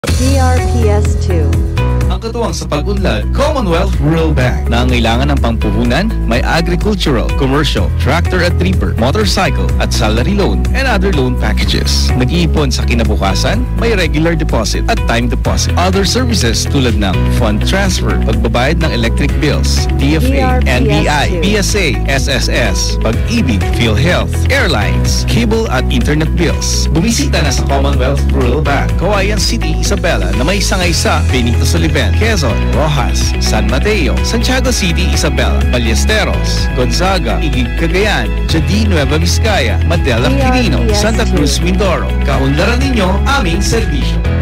DRPS 2. Ang katuwang sa pag-unlad, Commonwealth Rural Bank. Nangangailangan ng pampuhunan, may agricultural, commercial, tractor at reaper, motorcycle at salary loan and other loan packages. Nag-iipon sa kinabukasan, may regular deposit at time deposit. Other services tulad ng fund transfer, pagbabayad ng electric bills, TFA, NBI, PSA, SSS, pag-ibig, PhilHealth, airlines, cable at internet bills. Bumisita na sa Commonwealth Rural Bank, Cauayan City, Isabela na may sangay sa Benito Soliven, Quezon, Rojas, San Mateo, Santiago City, Isabela, Ballesteros, Gonzaga, Igig, Cagayan, Jadi, Nueva Vizcaya, Madela, Quirino, Santa Cruz, Mindoro. Kaunlaran ninyo aming serbisyo.